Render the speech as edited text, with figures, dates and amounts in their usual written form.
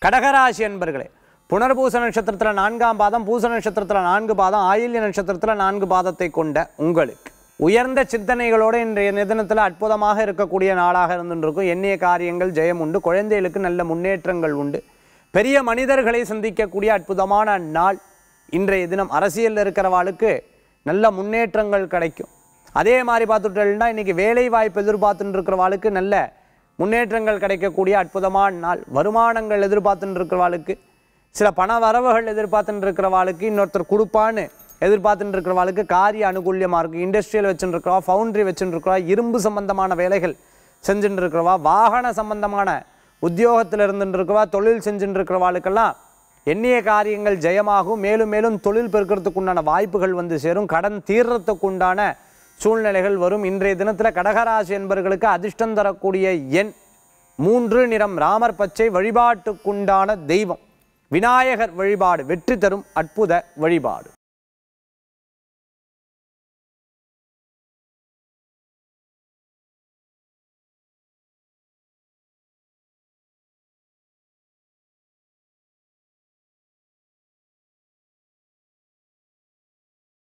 கடகராசி என்பர்களே, புனர்பூச நட்சத்திரத்தில் 4ஆம் பாதம், பூச நட்சத்திரத்தில் 4 பாதம், ஆயில்ய நட்சத்திரத்தில் 4 பாதத்தை கொண்ட உங்களுக்கு உயர்ந்த சிந்தனைகளோடு இன்றைய தினத்தில் அற்புதமாக இருக்கக்கூடிய நாளாக இருந்துருக்கும். எண்ணிய காரியங்கள் ஜெயம் உண்டு. குழந்தைகளுக்கு நல்ல முன்னேற்றங்கள் உண்டு. பெரிய மனிதர்களை சந்திக்கக்கூடிய அற்புதமான நாள் இன்றைய தினம். அரசியலில் இருக்கிறவாளுக்கு நல்ல முன்னேற்றங்கள் கிடைக்கும். அதே மாதிரி பார்த்துட்டோம்னா இன்றைக்கி வேலை வாய்ப்பு எதிர்பார்த்துட்டு இருக்கிறவாளுக்கு நல்ல முன்னேற்றங்கள் கிடைக்கக்கூடிய அற்புதமான நாள். வருமானங்கள் எதிர்பார்த்துட்டு இருக்கிறவாளுக்கு, சில பண வரவுகள் எதிர்பார்த்துட்டு இருக்கிறவாளுக்கு, இன்னொருத்தர் கொடுப்பான்னு எதிர்பார்த்துட்டு இருக்கிறவாளுக்கு காரிய அனுகூல்யமாக இருக்குது. இண்டஸ்ட்ரியல் வச்சுட்டு இருக்கிறவா, ஃபவுண்ட்ரி வச்சுட்டு இருக்கிறவா, இரும்பு சம்பந்தமான வேலைகள் செஞ்சுட்டு இருக்கிறவா, வாகன சம்பந்தமான உத்தியோகத்தில் இருந்துட்டு இருக்கிறவா, தொழில் செஞ்சுட்டு இருக்கிறவாளுக்கெல்லாம் எண்ணிய காரியங்கள் ஜெயமாகும். மேலும் மேலும் தொழில் பெருக்கிறதுக்கு உண்டான வாய்ப்புகள் வந்து சேரும். கடன் தீர்றதுக்கு உண்டான சூழ்நிலைகள் வரும். இன்றைய தினத்தில் கடகராசி என்பவர்களுக்கு அதிர்ஷ்டம் தரக்கூடிய எண் 3, நிறம் ராமர் பச்சை. வழிபாட்டுக்குண்டான தெய்வம் விநாயகர் வழிபாடு வெற்றி தரும் அற்புத வழிபாடு.